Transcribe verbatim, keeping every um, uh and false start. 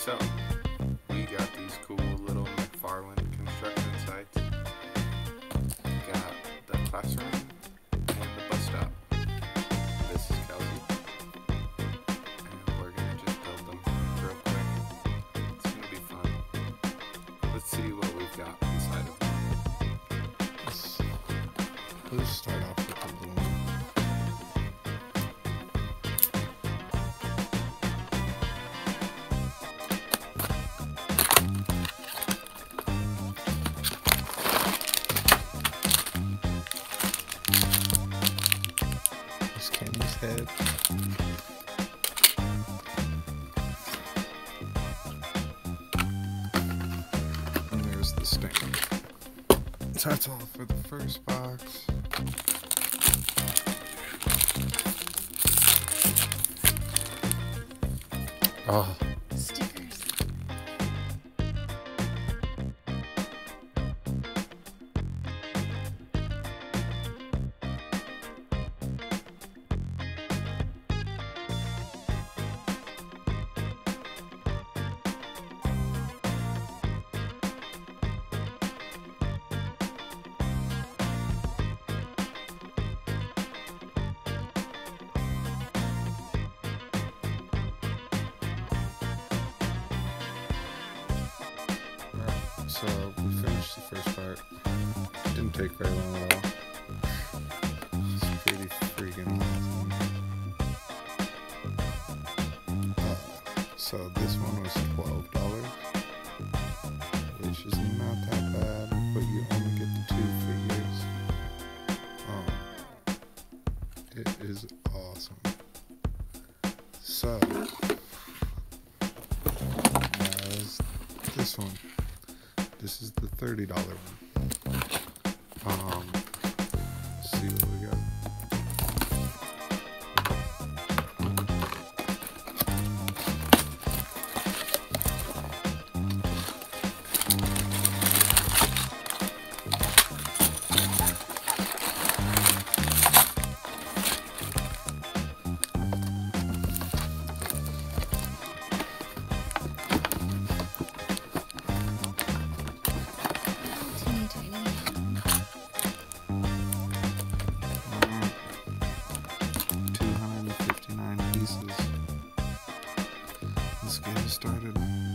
So, we got these cool little Mcfarlane construction sites. Got the classroom and the bus stop. This is Kelsey. And we're gonna just build them real quick. It's gonna be fun. Let's see what we've got inside of them. Let's, let's start off with the little one. Kenny's head. And there's the stand. So that's all for the first box. Oh. Stickers. So we finished the first part. Didn't take very long at all. It's pretty freaking awesome. Uh, so this one was twelve dollars, which is not that bad, but you only get the two figures. Um, it is awesome. So now is this one. This is the thirty dollar one. Um, let's see what we got. two hundred fifty-nine pieces. Let's get it started.